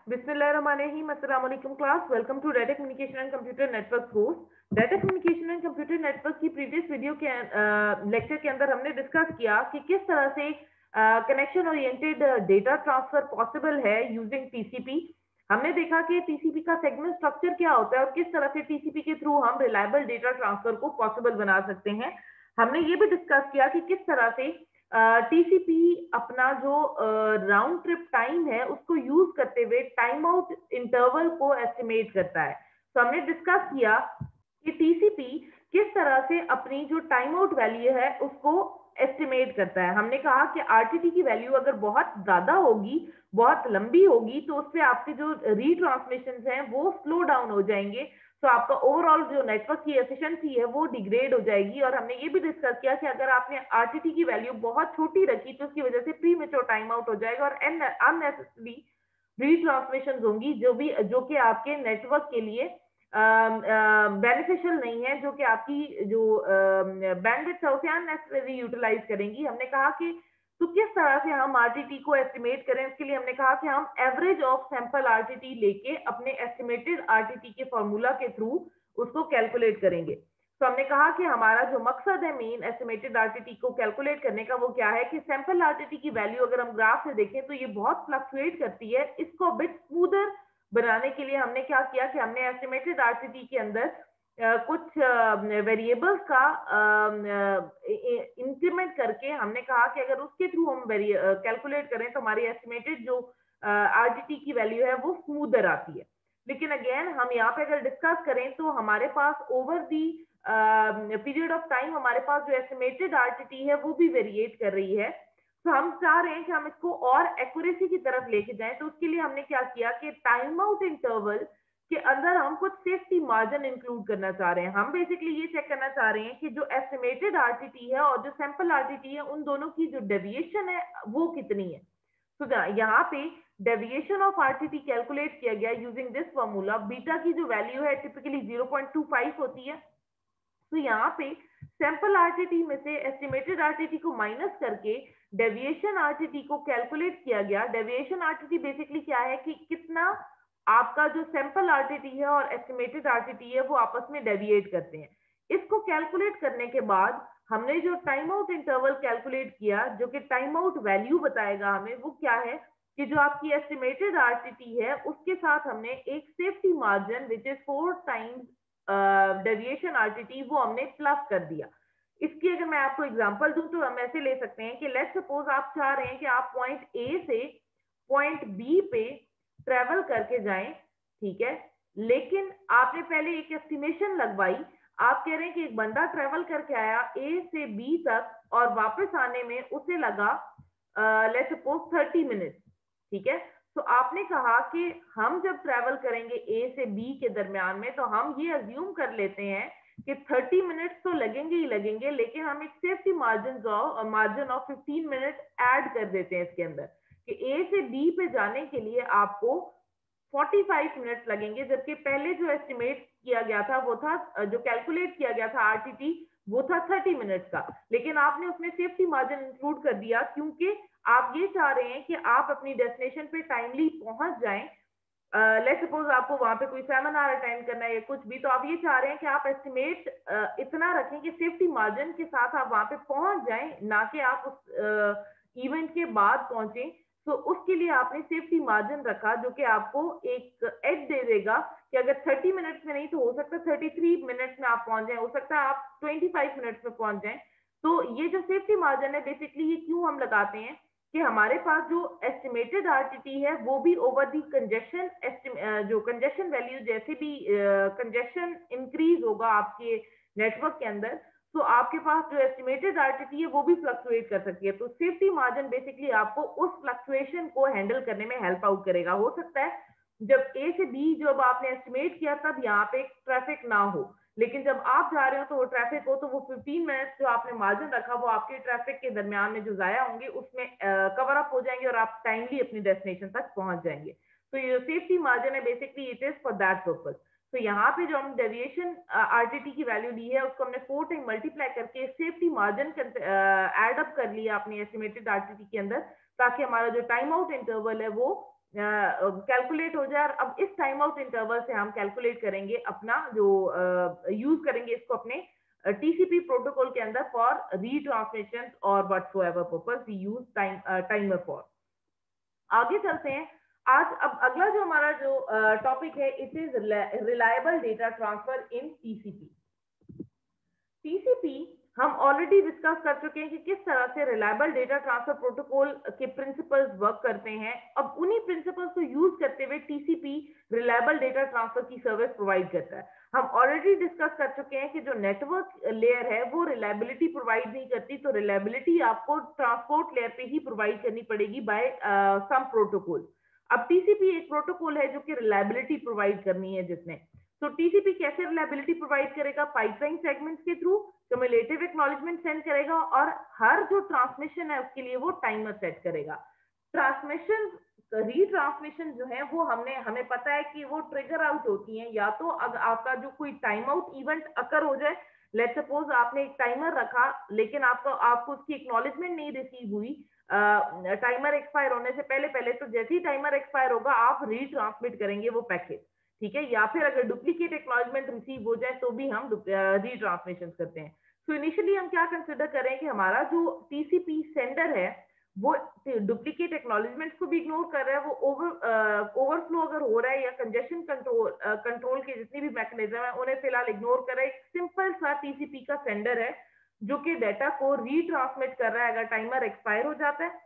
Bismillahirrahmanirrahim. Assalamu alaikum class. Welcome to Data Communication and Computer Network course. Data Communication and Computer Network की previous video के lecture के अंदर हमने discuss किया कि किस तरह से connection oriented data transfer possible है यूजिंग टीसीपी। हमने देखा कि टीसीपी का सेगमेंट स्ट्रक्चर क्या होता है और किस तरह से टीसीपी के थ्रू हम रिलायबल डेटा ट्रांसफर को पॉसिबल बना सकते हैं। हमने ये भी डिस्कस किया कि किस तरह से टीसीपी अपना जो राउंड ट्रिप टाइम है उसको यूज करते हुए टाइम आउट इंटरवल को एस्टिमेट करता है। तो हमने डिस्कस किया कि टीसीपी किस तरह से अपनी जो टाइम आउट वैल्यू है उसको एस्टिमेट करता है। हमने कहा कि आरटीटी की वैल्यू अगर बहुत ज्यादा होगी, बहुत लंबी होगी, तो उससे आपके जो रीट्रांसमिशन हैं वो स्लो डाउन हो जाएंगे। तो आपका ओवरऑल जो नेटवर्क की एफिशिएंसी है वो डिग्रेड हो जाएगी। और हमने ये भी डिस्कस किया कि अगर आपने आरटीटी की वैल्यू बहुत छोटी रखी तो उसकी वजह से प्री मेच्योर टाइम आउट हो जाएगा और अननेसेसरी रीट्रांसमिशन होंगी जो कि आपके नेटवर्क के लिए बेनिफिशियल नहीं है, जो कि आपकी जो बैंडविड्थ है उसे अननेसेसरी यूटिलाइज करेंगी। हमने कहा कि तो किस तरह से हम आरटीटी को एस्टिमेट करें, उसके लिए हमने कहा कि हम एवरेज ऑफ सैंपल आरटीटी लेके अपने एस्टिमेटेड आरटीटी के फॉर्मूला के थ्रू उसको कैलकुलेट करेंगे। तो हमने कहा कि हमारा जो मकसद है मेन एस्टिमेटेड आरटीटी को कैलकुलेट करने का वो क्या है कि सैंपल आरटीटी की वैल्यू अगर हम ग्राफ से देखें तो ये बहुत फ्लक्चुएट करती है। इसको बिट स्मूदर बनाने के लिए हमने क्या किया कि हमने एस्टिमेटेड आरटीटी के अंदर कुछ वेरिएबल्स का इंक्रीमेंट करके हमने कहा कि अगर उसके थ्रू हम कैलकुलेट करें तो हमारी एस्टिमेटेड जो आरटीटी की वैल्यू है वो स्मूदर आती है। लेकिन अगेन हम यहाँ पे अगर डिस्कस करें तो हमारे पास over the period of time हमारे पास जो एस्टिमेटेड आरटीटी है वो भी वेरिएट कर रही है। तो हम चाह रहे हैं कि हम इसको और एक्यूरेसी की तरफ लेके जाएं। तो उसके लिए हमने क्या किया कि टाइम आउट इंटरवल के अंदर हम कुछ सेफ्टी मार्जिन इंक्लूड करना चाह रहे हैं। हम बेसिकली ये चेक करना चाह रहे हैं कि जो एस्टिमेटेड आरटीटी है और जो सैंपल आरटीटी है उन दोनों की जो डेविएशन है वो कितनी है। तो यहाँ पे डेविएशन ऑफ आरटीटी कैलकुलेट किया गया यूजिंग दिस फॉर्मूला। बीटा की जो वैल्यू है टिपिकली 0.25 होती है। तो यहाँ पे सैंपल आरटीटी में से एस्टिमेटेड आरटीटी को माइनस करके डेविएशन आरटीटी को कैलकुलेट किया गया। डेविएशन आरटीटी बेसिकली क्या है कि कितना आपका जो सैंपल आरटीटी है और एस्टिमेटेड आरटीटी है वो आपस में डेविएट करते हैं। इसको कैलकुलेट करने के बाद हमने जो टाइम आउट इंटरवल कैलकुलेट किया जो कि टाइम आउट वैल्यू बताएगा हमें, वो क्या है कि जो आपकी एस्टिमेटेड आरटीटी है उसके साथ हमने एक safety margin which is 4 times deviation RTT वो हमने प्लस कर दिया। इसकी अगर मैं आपको एग्जांपल दूं तो हम ऐसे ले सकते हैं कि लेट्स सपोज आप चाह रहे हैं कि आप पॉइंट ए से पॉइंट बी पे ट्रेवल करके जाएं, ठीक है, लेकिन आपने पहले एक एस्टिमेशन लगवाई। आप कह रहे हैं कि एक बंदा ट्रेवल करके आया ए से बी तक और वापस आने में उसे लगा लेट्स सपोज 30 मिनट, ठीक है। तो आपने कहा कि हम जब ट्रेवल करेंगे ए से बी के दरमियान में तो हम ये अज्यूम कर लेते हैं कि 30 मिनट्स तो लगेंगे ही लगेंगे, लेकिन हम एक safety margin of 15 minute add कर देते हैं इसके अंदर कि ए से बी पे जाने के लिए आपको 45 मिनट्स लगेंगे, जबकि पहले जो एस्टिमेट किया गया था वो था जो कैलकुलेट किया गया था आरटीटी वो था 30 मिनट्स का। लेकिन आपने उसमें सेफ्टी मार्जिन इंक्लूड कर दिया क्योंकि आप ये चाह रहे हैं कि आप अपनी डेस्टिनेशन पे टाइमली पहुंच जाएं। लेट्स सपोज आपको वहां पे कोई सेमिनार अटेंड करना है या कुछ भी, तो आप ये चाह रहे हैं कि आप एस्टिमेट इतना रखें कि सेफ्टी मार्जिन के साथ आप वहां पे पहुंच जाएं, ना कि आप उस इवेंट के बाद पहुंचे। तो उसके लिए आपने सेफ्टी मार्जिन रखा जो कि आपको एक एज दे देगा कि अगर 30 मिनट्स में नहीं तो हो सकता 33 मिनट्स में आप पहुंच जाएं, हो सकता है आप 25 मिनट्स में पहुंच जाएं। तो ये जो सेफ्टी मार्जिन है बेसिकली ये क्यों हम लगाते हैं कि हमारे पास जो एस्टिमेटेड आरटीटी है वो भी ओवर दी कंजेशन जो कंजेशन वैल्यू जैसे भी कंजेशन इंक्रीज होगा आपके नेटवर्क के अंदर, तो आपके पास जो एस्टिमेटेड आरटीटी है वो भी फ्लक्चुएट कर सकती है। तो सेफ्टी मार्जिन बेसिकली आपको उस फ्लक्चुएशन को हैंडल करने में हेल्प आउट करेगा। हो सकता है जब ए से बी जब आपने एस्टिमेट किया तब यहाँ पे ट्रैफिक ना हो, लेकिन जब आप जा रहे हो तो वो ट्रैफिक हो, तो वो 15 मिनट्स जो आपने मार्जिन रखा वो आपके ट्रैफिक के दरमियान में जो जाया होंगे उसमें कवर अप हो जाएंगे और आप टाइमली अपनी डेस्टिनेशन तक पहुंच जाएंगे। तो ये सेफ्टी मार्जिन है basically it is for that purpose. तो यहाँ पे जो हम डेविएशन आरटीटी की वैल्यू ली है उसको हमने 4 टाइम मल्टीप्लाई करके सेफ्टी मार्जिन एड अप कर लिया अपनी एस्टिमेटेड आरटीटी के अंदर, ताकि हमारा जो टाइम आउट इंटरवल है वो कैलकुलेट हो जाए। और अब इस टाइम आउट इंटरवल से हम कैलकुलेट करेंगे अपना जो यूज करेंगे इसको अपने टीसीपी प्रोटोकॉल के अंदर फॉर रीट्रांसमिशन और whatsoever purpose we use timer for. आगे चलते हैं। आज अब अगला जो हमारा जो टॉपिक है, it is reliable data transfer in TCP. TCP हम ऑलरेडी डिस्कस कर चुके हैं कि किस तरह से रिलायबल डेटा ट्रांसफर प्रोटोकॉल के प्रिंसिपल्स वर्क करते हैं। अब उन्हीं प्रिंसिपल्स को यूज करते हुए टीसीपी रिलायबल डेटा ट्रांसफर की सर्विस प्रोवाइड करता है। हम ऑलरेडी डिस्कस कर चुके हैं कि जो नेटवर्क लेयर है वो रिलायबिलिटी प्रोवाइड नहीं करती, तो रिलायबिलिटी आपको ट्रांसपोर्ट लेयर पे ही प्रोवाइड करनी पड़ेगी बाय सम प्रोटोकॉल। अब टीसीपी एक प्रोटोकॉल है जो कि रिलायबिलिटी प्रोवाइड करनी है जिसने। तो टीसीपी कैसे रिलायबिलिटी प्रोवाइड करेगा? पाइपलाइन सेगमेंट्स के थ्रू क्यूमुलेटिव एक्नॉलेजमेंट सेंड करेगा और हर जो ट्रांसमिशन है उसके लिए वो टाइमर सेट करेगा। ट्रांसमिशन रीट्रांसमिशन जो है वो हमें पता है कि वो ट्रिगर आउट होती है, या तो अगर आपका जो कोई टाइम आउट इवेंट अकर हो जाए, लेट्स सपोज आपने एक टाइमर रखा लेकिन आपको उसकी एक्नॉलेजमेंट नहीं रिसीव हुई टाइमर एक्सपायर होने से पहले पहले, तो जैसे ही टाइमर एक्सपायर होगा आप रीट्रांसमिट करेंगे वो पैकेज, ठीक है। या फिर अगर डुप्लीकेट एक्नॉलेजमेंट रिसीव हो जाए तो भी हम रीट्रांसमिशन करते हैं। तो इनिशियली हम क्या कंसिडर करें कि हमारा जो टीसीपी सेंडर है वो डुप्लीकेट एक्नॉलेजमेंट्स को भी इग्नोर कर रहा है, वो ओवरफ्लो अगर हो रहा है या कंजेशन कंट्रोल के जितनी भी मैकेनिज्म है उन्हें फिलहाल इग्नोर कर रहा है। एक सिंपल सा टीसीपी का सेंडर है जो कि डेटा को रीट्रांसमिट कर रहा है अगर टाइमर एक्सपायर हो जाता है।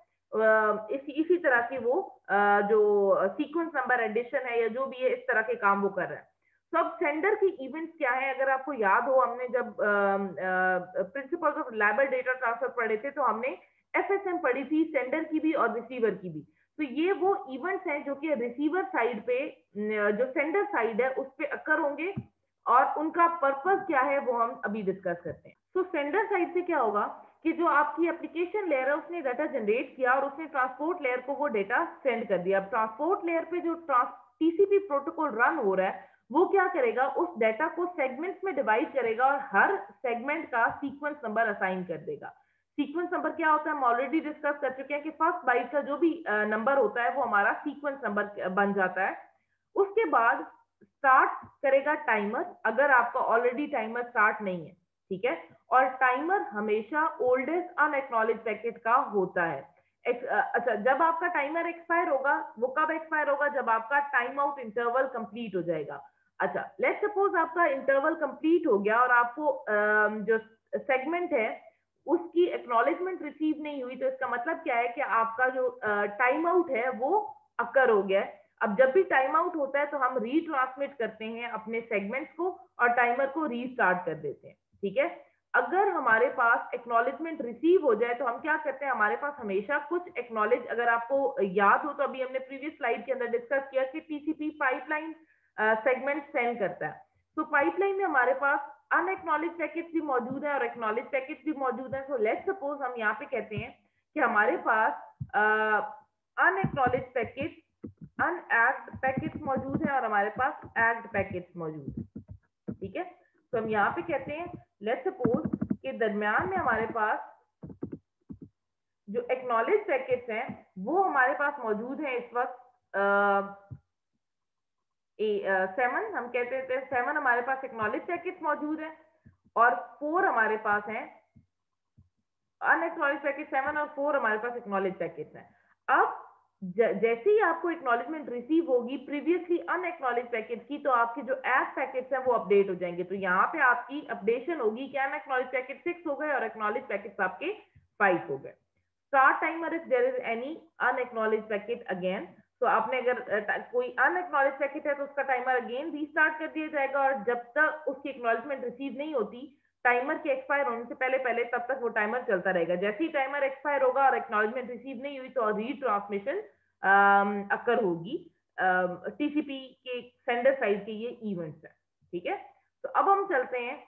इसी तरह की वो जो सीक्वेंस नंबर एडिशन है या जो भी है इस तरह के काम वो कर रहा है। तो अब सेंडर की इवेंट्स क्या है? अगर आपको याद हो, हमने जब principles of reliable data transfer पढ़े थे तो हमने एफएसएम पढ़ी थी, सेंडर की भी और रिसीवर की भी। तो ये वो इवेंट्स हैं जो कि रिसीवर साइड पे जो सेंडर साइड है उस पे अकर होंगे और उनका पर्पस क्या है वो हम अभी डिस्कस करते हैं। तो सेंडर साइड से क्या होगा कि जो आपकी एप्लीकेशन लेयर है उसने डाटा जनरेट किया और उसने ट्रांसपोर्ट लेयर को वो डेटा सेंड कर दिया। अब ट्रांसपोर्ट लेयर पे जो टीसीपी प्रोटोकॉल रन हो रहा है वो क्या करेगा, उस डेटा को सेगमेंट्स में डिवाइड करेगा और हर सेगमेंट का सीक्वेंस नंबर असाइन कर देगा। सीक्वेंस नंबर क्या होता है हम ऑलरेडी डिस्कस कर चुके हैं कि फर्स्ट बाइट का जो भी नंबर होता है वो हमारा सीक्वेंस नंबर बन जाता है। उसके बाद स्टार्ट करेगा टाइमर, अगर आपका ऑलरेडी टाइमर स्टार्ट नहीं है, ठीक है। और टाइमर हमेशा ओल्डेस्ट अनएक्नॉलेज पैकेट का होता है। अच्छा, जब आपका टाइमर एक्सपायर होगा, वो कब एक्सपायर होगा? जब आपका टाइम आउट इंटरवल कंप्लीट हो जाएगा। अच्छा, लेट्स सपोज आपका इंटरवल कंप्लीट हो गया और आपको जो सेगमेंट है उसकी एक्नॉलेजमेंट रिसीव नहीं हुई, तो इसका मतलब क्या है कि आपका जो टाइम आउट है वो अकर हो गया है। अब जब भी टाइम आउट होता है तो हम रीट्रांसमिट करते हैं अपने सेगमेंट्स को और टाइमर को रीस्टार्ट कर देते हैं, ठीक है। अगर हमारे पास एक्नॉलेजमेंट रिसीव हो जाए तो हम क्या करते हैं, हमारे पास हमेशा कुछ एक्नॉलेज, अगर आपको याद हो तो अभी हमने प्रीवियस स्लाइड के अंदर डिस्कस किया कि टीसीपी पाइपलाइन सेगमेंट सेंड करता है। तो पाइपलाइन में हमारे पास अनएक्नॉलेज पैकेट्स भी मौजूद है और एक्नॉलेज पैकेट्स भी मौजूद है। तो लेट्स सपोज हम यहाँ पे कहते हैं कि हमारे पास अनएक्नॉलेज पैकेट, अनएक्ट पैकेट्स मौजूद है और हमारे पास एक्ट पैकेट्स मौजूद है, ठीक है। तो हम यहाँ पे कहते हैं लेट्स सपोज के दरमियान में हमारे पास जो एक्नॉलेज पैकेट्स हैं वो हमारे पास मौजूद है इस वक्त 7, हम कहते हैं 7 हमारे पास एक्नॉलेज पैकेट्स मौजूद है और 4 हमारे पास है अनएक्नॉलेज पैकेट। 7 और 4 हमारे पास एक्नॉलेज पैकेट्स हैं। अब जैसे ही आपको एक्नॉलेजमेंट रिसीव होगी प्रीवियसली अनएक्नॉलेज पैकेट की, तो आपके जो एक्ट पैकेट्स हैं वो अपडेट हो जाएंगे। तो यहाँ पे आपकी अपडेशन होगी कि अनएक्नॉलेज पैकेट 6 हो गए और एक्नॉलेज पैकेट्स आपके 5 हो गए। Start timer if there is any unacknowledged packet again. तो आपने अगर कोई अनएक्नॉलेज पैकेट है तो उसका टाइमर अगेन रीस्टार्ट कर दिया जाएगा और जब तक उसकी एक्नॉलेजमेंट रिसीव नहीं होती टाइमर के एक्सपायर होने से पहले पहले तब तक वो टाइमर चलता रहेगा। जैसे ही टाइमर एक्सपायर होगा और एक्नॉलेजमेंट रिसीव नहीं हुई तो रीट्रांसमिशन अकर होगी। टीसीपी के सेंडर साइड के ये इवेंट्स है, ठीक है। तो अब हम चलते हैं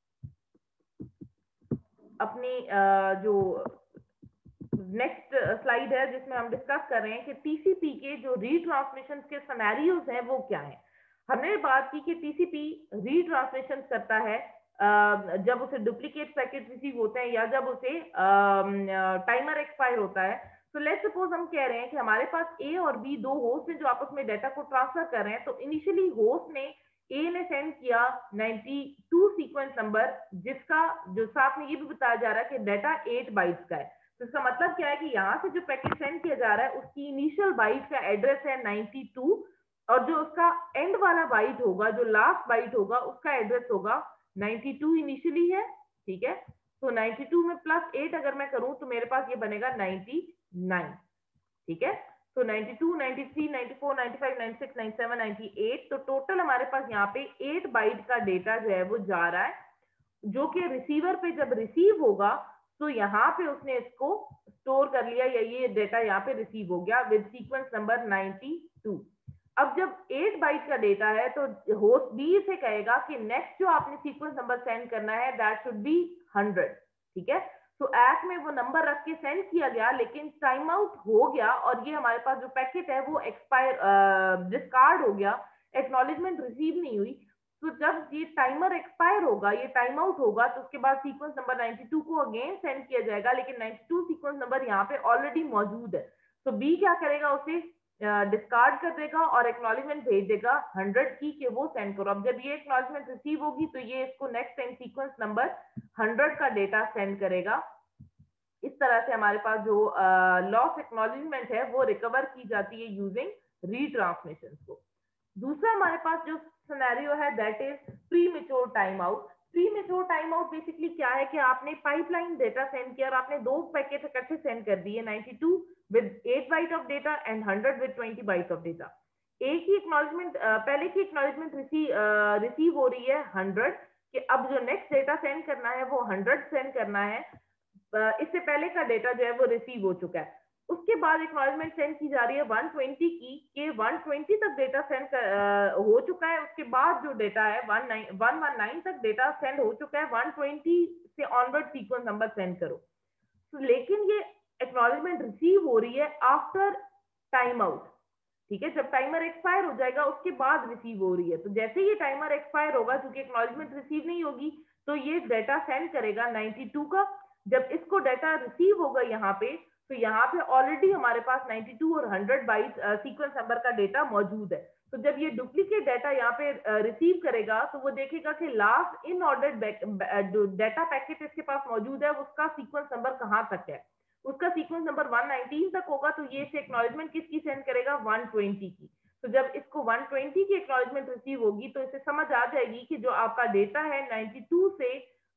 अपनी जो नेक्स्ट स्लाइड है जिसमें हम डिस्कस कर रहे हैं कि टीसीपी के जो रीट्रांसमिशन के सिनेरियोज हैं वो क्या हैं। हमने बात की कि टीसीपी रीट्रांसमिशन करता है जब उसे डुप्लीकेट पैकेट रिसीव होते हैं या जब उसे टाइमर एक्सपायर होता है। तो लेट्स सपोज हम कह रहे हैं कि हमारे पास ए और बी दो होस्ट हैं जो आपस में डाटा को ट्रांसफर कर रहे हैं। तो इनिशियली होस्ट ने ए ने सेंड किया 92 सीक्वेंस नंबर, जिसका जो साथ में ये भी बताया जा रहा है कि डाटा 8 बाइट्स का है। तो इसका मतलब क्या है कि यहाँ से जो पैकेट सेंड किया जा रहा है उसकी इनिशियल बाइट का एड्रेस है 92, और जो उसका एंड वाला बाइट होगा, जो लास्ट बाइट होगा, उसका एड्रेस होगा 92 इनिशियली है। ठीक है, तो 92 में +8 अगर मैं करूं तो मेरे पास ये बनेगा 99। ठीक है, तो 92, 93, 94, 95, 96, 97, 98, तो टोटल हमारे पास यहाँ पे 8 बाइट का डेटा जो है वो जा रहा है, जो कि रिसीवर पे जब रिसीव होगा तो यहाँ पे उसने इसको स्टोर कर लिया, या ये डेटा यहाँ पे रिसीव हो गया विद सीक्वेंस नंबर 92। अब जब 8 बाइट का डेटा है तो होस्ट बी से कहेगा कि नेक्स्ट जो आपने सीक्वेंस नंबर सेंड करना है दैट शुड बी 100। ठीक है, तो ऐप में वो नंबर रख के सेंड किया गया, लेकिन टाइम आउट हो गया और ये हमारे पास जो पैकेट है वो एक्सपायर डिस्कार्ड हो गया, एक्नॉलेजमेंट रिसीव नहीं हुई। तो जब ये टाइमर एक्सपायर होगा, ये टाइम आउट होगा, तो उसके बाद सीक्वेंस नंबर 92 को अगेन सेंड किया जाएगा, लेकिन 92 सीक्वेंस नंबर यहाँ पे ऑलरेडी मौजूद है। तो बी क्या करेगा, उसे डिस्कार्ड कर देगा और एक्नॉलेजमेंट भेज देगा 100 की कि वो सेंड करो। अब जब ये एक्नॉलेजमेंट रिसीव होगी तो ये इसको नेक्स्ट टाइम सीक्वेंस नंबर 100 का डेटा सेंड करेगा। इस तरह से हमारे पास जो लॉस एक्नॉलेजमेंट है वो रिकवर की जाती है यूजिंग रीट्रांसमिशन को। दूसरा हमारे पास जो सिनेरियो है that is premature time out. Premature time out basically क्या है कि आपने पाइपलाइन डेटा सेंड किया और आपने दो पैकेट इकट्ठे सेंड कर दिए, 92 with 8 byte of data and 100 with 20 byte of data. एक ही एक्नॉलेजमेंट, पहले की एक्नॉलेजमेंट रिसीव हो रही है 100 कि अब जो नेक्स्ट डेटा सेंड करना है वो 100 सेंड करना है। इससे पहले का डेटा जो है वो रिसीव हो चुका है। उसके बाद एक्नॉलेजमेंट सेंड की जा रही है 120 की कि 120 तक डेटा सेंड हो चुका है। उसके बाद जो डेटा है 119 तक डेटा सेंड हो चुका है, 120 से ऑनवर्ड सीक्वेंस नंबर सेंड करो। तो लेकिन ये एक्नॉलेजमेंट रिसीव हो रही है आफ्टर टाइम आउट। ठीक है, जब टाइमर एक्सपायर हो जाएगा उसके बाद रिसीव हो रही है। तो जैसे ये टाइमर एक्सपायर होगा, क्योंकि एक्नॉलेजमेंट रिसीव नहीं होगी, तो ये डेटा सेंड करेगा 92 का। जब इसको डेटा रिसीव होगा यहाँ पे, तो यहाँ पे ऑलरेडी हमारे पास 92 और 100 बाइट सीक्वेंस नंबर का डेटा मौजूद है। तो जब ये डुप्लीकेट डेटा यहाँ पे रिसीव करेगा तो वो देखेगा कि लास्ट इन ऑर्डर जो डेटा पैकेट इसके पास मौजूद है उसका सीक्वेंस नंबर कहाँ तक है। उसका सीक्वेंस नंबर 119 तक होगा, तो ये इसे एक्नॉलेजमेंट किसकी सेंड करेगा, 120 की। तो जब इसको 120 की एक्नॉलेजमेंट रिसीव होगी तो इसे समझ आ जाएगी कि जो आपका डेटा है 92 से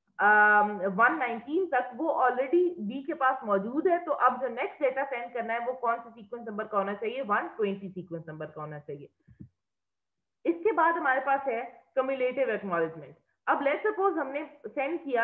119 तक वो ऑलरेडी बी के पास मौजूद है। तो अब जो नेक्स्ट डेटा सेंड करना है वो कौन सा सीक्वेंस नंबर का होना चाहिए, 120 सीक्वेंस नंबर का होना चाहिए। इसके बाद हमारे पास है कम्युलेटिव एक्नॉलेजमेंट। अब लेट्स सपोज हमने सेंड किया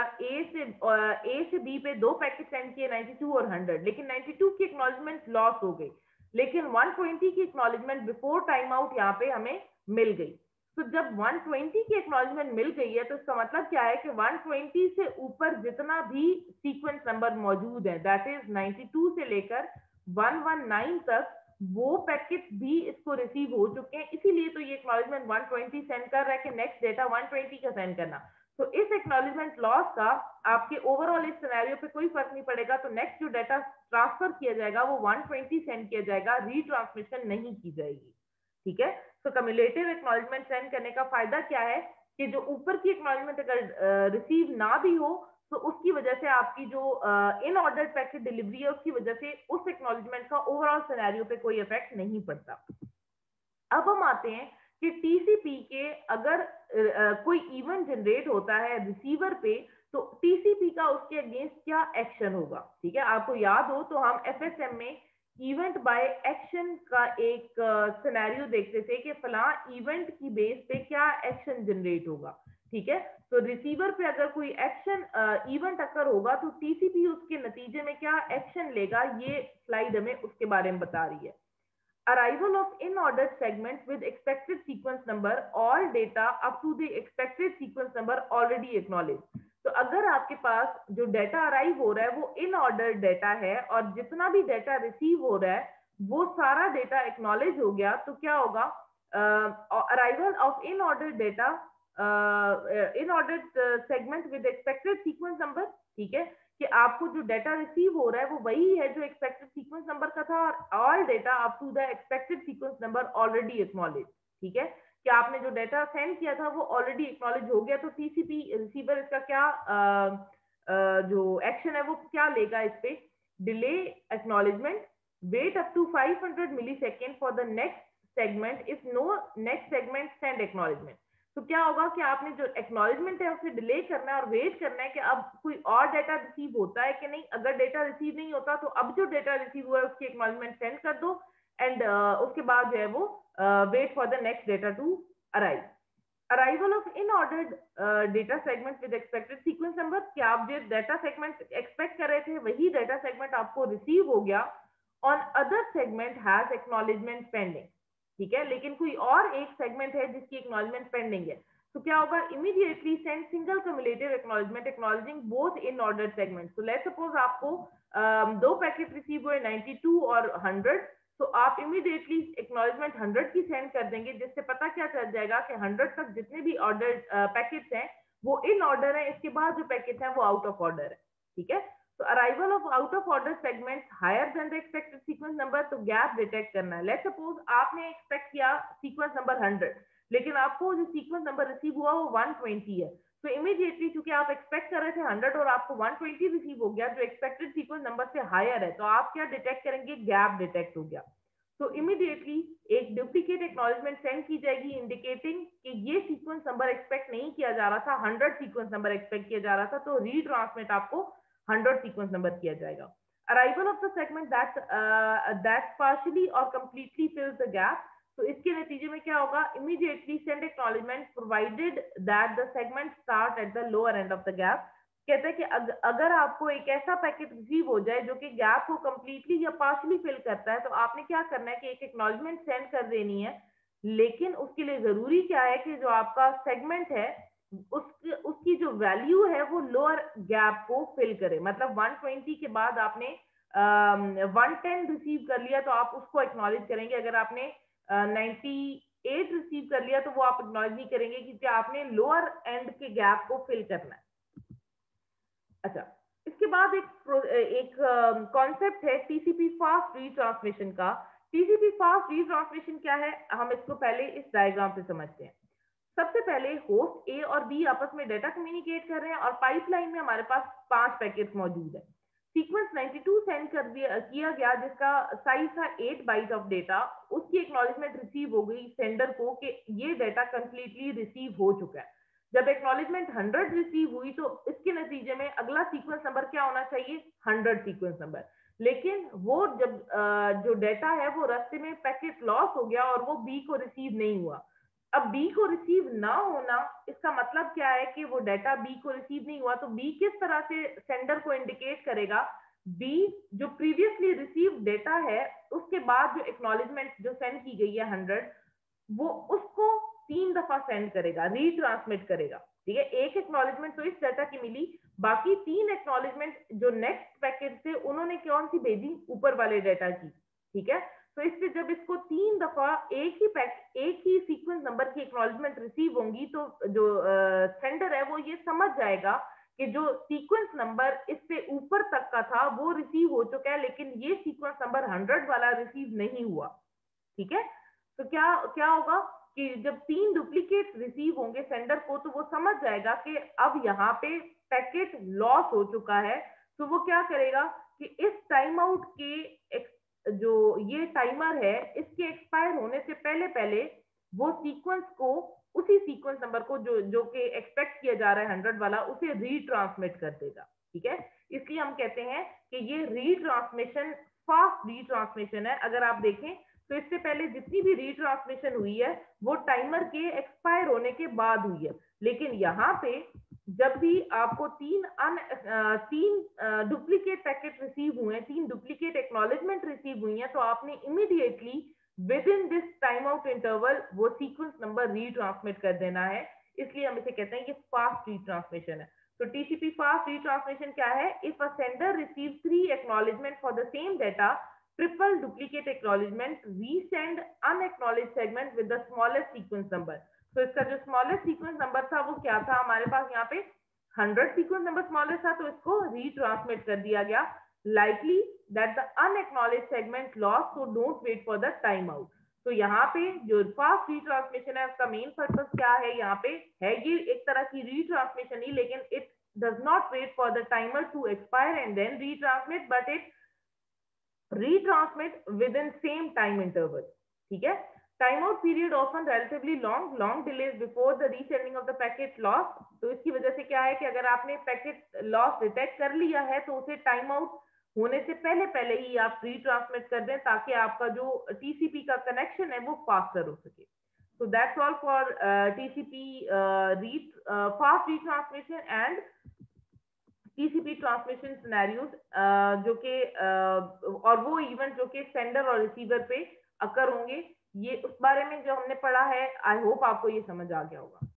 ए से बी पे दो पैकेट सेंड किए 92 और 100, लेकिन 92 की एक्नॉलेजमेंट लॉस हो गई, लेकिन 120 की एक्नॉलेजमेंट बिफोर टाइम आउट यहाँ पे हमें मिल गई। तो जब 120 की एक्नॉलेजमेंट मिल गई है तो इसका मतलब क्या है कि 120 से ऊपर जितना भी सीक्वेंस नंबर मौजूद है, दैट इज 92 से लेकर 119 तक, वो पैकेट भी इसको रिसीव हो चुके हैं। इसीलिए तो ये एक्नॉलेजमेंट 120 सेंड कर रहा है कि नेक्स्ट डेटा 120 का सेंड करना। तो इस एक्नॉलेजमेंट लॉस का आपके ओवरऑल इस सिनेरियो पे कोई फर्क नहीं पड़ेगा। तो नेक्स्ट जो डेटा ट्रांसफर किया जाएगा वो 120 सेंड किया जाएगा, रीट्रांसमिशन नहीं की जाएगी। ठीक है, तो कम्युलेटिव एक्नॉलेजमेंट सेंड करने का फायदा क्या है कि जो ऊपर की एक्नॉलेजमेंट अगर रिसीव ना भी हो तो उसकी वजह से आपकी जो इन ऑर्डर पैकेट डिलीवरी है उसकी वजह से उस एक्नॉलेजमेंट का ओवरऑल सिनेरियो पे कोई इफेक्ट नहीं पड़ता। अब हम आते हैं कि टीसीपी के अगर कोई इवेंट जनरेट होता है रिसीवर पे तो टीसीपी का उसके अगेंस्ट क्या एक्शन होगा। ठीक है, आपको याद हो तो हम एफएसएम में इवेंट बाय एक्शन का एक सिनेरियो देखते थे कि फला इवेंट की बेस पे क्या एक्शन जनरेट होगा। ठीक है, तो रिसीवर पे अगर कोई एक्शन इवेंट अकर होगा तो टीसीपी उसके नतीजे में क्या एक्शन लेगा, ये स्लाइड हमें उसके बारे में बता रही है। Arrival of in-ordered segments with expected sequence number, all data up to the expected sequence number already acknowledged। तो अगर आपके पास जो डेटा अराइव हो रहा है वो इन ऑर्डर डेटा है और जितना भी डेटा रिसीव हो रहा है वो सारा डेटा एक्नॉलेज हो गया, तो क्या होगा, arrival of in order data in order segment with expected sequence number. ठीक है, कि आपको जो डाटा रिसीव हो रहा है वो वही है जो एक्सपेक्टेड सीक्वेंस नंबर का था, और all data up to the expected sequence number already acknowledged. ठीक है, कि आपने जो डाटा सेंड किया था वो ऑलरेडी एक्नॉलेज हो गया, तो टीसीपी रिसीवर इसका क्या जो एक्शन है वो क्या लेगा इस पे, delayed acknowledgement, wait up to 500 millisecond for the next segment if no next segment send acknowledgement. तो क्या होगा कि आपने जो एक्नॉलेजमेंट है उसे डिले करना है और वेट करना है कि अब कोई और डाटा रिसीव होता है कि नहीं। अगर डाटा रिसीव नहीं होता तो अब जो डाटा रिसीव हुआ है उसकी एक्नॉलेजमेंट सेंड कर दो, एंड उसके बाद जो है वो wait for the next data to arrive. Arrival of in order data segment with expected sequence number, क्या आप जो डाटा सेगमेंट एक्सपेक्ट कर रहे थे वही डाटा सेगमेंट आपको रिसीव हो गया, one other segment has acknowledgement pending. ठीक है, लेकिन कोई और एक सेगमेंट है जिसकी एक्नॉलेजमेंट पेंडिंग है, तो क्या होगा, immediately send single cumulative acknowledgement acknowledging both in order segment. तो लेट्स सपोज आपको दो पैकेट रिसीव हुए 92 और 100, तो आप इमीडिएटली एक्नॉलेजमेंट 100 की सेंड कर देंगे, जिससे पता क्या चल जाएगा कि 100 तक जितने भी ऑर्डर पैकेट्स हैं वो इन ऑर्डर है, इसके बाद जो पैकेट है वो आउट ऑफ ऑर्डर है। ठीक है, तो arrival of out of order segment higher than the expected sequence number, तो गैप डिटेक्ट करना है। लेट्स सपोज आपने एक्सपेक्ट किया सीक्वेंस नंबर 100, लेकिन आपको जो सीक्वेंस नंबर रिसीव हुआ वो 120 है, तो इमीडिएटली चूंकि आप एक्सपेक्ट कर रहे थे 100 और आपको 120 रिसीव हो गया जो एक्सपेक्टेड सीक्वेंस नंबर से हायर है, तो आप क्या डिटेक्ट करेंगे, गैप डिटेक्ट हो गया। तो इमीडिएटली एक डुप्लीकेट एक्नॉलेजमेंट सेंड की जाएगी इंडिकेटिंग कि ये सीक्वेंस नंबर एक्सपेक्ट नहीं किया जा रहा था, 100 सीक्वेंस नंबर एक्सपेक्ट किया जा रहा था, तो रीट्रांसमिट आपको 100 सीक्वेंस नंबर किया जाएगा। Arrival of the segment that partially और कंप्लीटली फिल्स द गैप, तो इसके नतीजे में क्या होगा, immediately send acknowledgement provided that the segment start at the lower end of the gap. कहते हैं कि अगर आपको एक ऐसा पैकेट रिसीव हो जाए जो कि गैप को कंप्लीटली या पार्शली फिल करता है, तो आपने क्या करना है कि एक एक्नॉलेजमेंट सेंड कर देनी है, लेकिन उसके लिए जरूरी क्या है कि जो आपका सेगमेंट है उसकी जो वैल्यू है वो लोअर गैप को फिल करे। मतलब 120 के बाद आपने 110 रिसीव कर लिया तो आप उसको एक्नॉलेज करेंगे, अगर आपने 98 रिसीव कर लिया तो वो आप एक्नॉलेज नहीं करेंगे, क्योंकि आपने लोअर एंड के गैप को फिल करना है। अच्छा, इसके बाद एक कॉन्सेप्ट है टीसीपी फास्ट रीट्रांसमिशन का। टीसीपी फास्ट रीट्रांसमिशन क्या है, हम इसको पहले इस डायग्राम से समझते हैं। सबसे पहले होस्ट ए और बी आपस में डेटा कम्युनिकेट कर रहे हैं और पाइपलाइन में हमारे पास 5 पैकेट्स मौजूद है। सीक्वेंस 92 सेंड किया गया जिसका साइज था 8 बाइट ऑफ डेटा, उसकी एक्नॉलेजमेंट रिसीव हो गई सेंडर को कि ये डेटा कंप्लीटली रिसीव हो चुका है। जब एक्नॉलेजमेंट 100 रिसीव हुई तो इसके नतीजे में अगला सीक्वेंस नंबर क्या होना चाहिए, 100 सीक्वेंस नंबर। लेकिन वो जब जो डेटा है वो रास्ते में पैकेट लॉस हो गया और वो बी को रिसीव नहीं हुआ। अब बी को रिसीव ना होना इसका मतलब क्या है कि वो डाटा बी को रिसीव नहीं हुआ, तो बी किस तरह से सेंडर को इंडिकेट करेगा, बी जो प्रीवियसली रिसीव डेटा है उसके बाद जो एक्नॉलेजमेंट जो सेंड की गई है 100, वो उसको 3 दफा सेंड करेगा, रीट्रांसमिट करेगा। ठीक है, एक एक्नॉलेजमेंट तो इस डाटा की मिली, बाकी 3 एक्नॉलेजमेंट जो नेक्स्ट पैकेट से उन्होंने कौन सी भेजी, ऊपर वाले डाटा की। ठीक है, तो इससे जब इसको 3 दफा एक ही सीक्वेंस नंबर की एक्नॉलेजमेंट रिसीव होंगी तो जो सेंडर है वो ये समझ जाएगा कि जो सीक्वेंस नंबर इससे ऊपर तक का था वो रिसीव हो चुका है, लेकिन ये सीक्वेंस नंबर 100 वाला रिसीव नहीं हुआ। ठीक है, तो क्या क्या होगा कि जब 3 डुप्लीकेट रिसीव होंगे सेंडर को तो वो समझ जाएगा कि अब यहाँ पे पैकेट लॉस हो चुका है, तो वो क्या करेगा कि इस टाइम आउट के जो ये टाइमर है इसके एक्सपायर होने से पहले पहले वो सीक्वेंस को उसी सीक्वेंस नंबर को जो कि एक्सपेक्ट किया जा रहा है 100 वाला उसे रीट्रांसमिट कर देगा। ठीक है, इसलिए हम कहते हैं कि ये रीट्रांसमिशन फास्ट रीट्रांसमिशन है। अगर आप देखें तो इससे पहले जितनी भी रीट्रांसमिशन हुई है वो टाइमर के एक्सपायर होने के बाद हुई है, लेकिन यहाँ पे जब भी आपको 3 डुप्लीकेट पैकेट रिसीव हुए हैं, 3 डुप्लीकेट एक्नॉलेजमेंट रिसीव हुई है, तो आपने immediately within this time out interval वो सीक्वेंस नंबर रीट्रांसमिट कर देना है, इसलिए हम इसे कहते हैं कि फास्ट रीट्रांसमिशन है। तो टीसीपी फास्ट रीट्रांसमिशन क्या है, if a sender receive 3 acknowledgement for the same data, triple duplicate acknowledgement, resend unacknowledged segment with the smallest sequence number. तो इसका जो स्मॉलेस्ट सीक्वेंस नंबर था वो क्या था, हमारे पास यहाँ पे 100 सीक्वेंस नंबर स्मॉलेस्ट था तो इसको रीट्रांसमिट कर दिया गया, likely that the unacknowledged segment lost, so don't wait for the timeout. तो यहाँ पे जो फास्ट रीट्रांसमिशन है उसका मेन पर्पस क्या है, यहाँ पे है ये एक तरह की रीट्रांसमिशन ही, लेकिन it does not wait for the timer to expire and then retransmit, but it retransmit within same time interval. ठीक है, timeout period often relatively long delays before the resending of the packet loss. तो इसकी वजह से क्या है कि अगर आपने पैकेट लॉस डिटेक्ट कर लिया है तो उसे टाइम आउट होने से पहले पहले ही आप रीट्रांसमिट कर दें ताकि आपका जो टीसीपी का कनेक्शन है वो फास्टर हो सके. So that's all for TCP fast retransmission and TCP transmission scenarios, जो कि और वो इवेंट जो कि सेंडर और रिसीवर पे अकर होंगे, ये उस बारे में जो हमने पढ़ा है. आई होप आपको ये समझ आ गया होगा.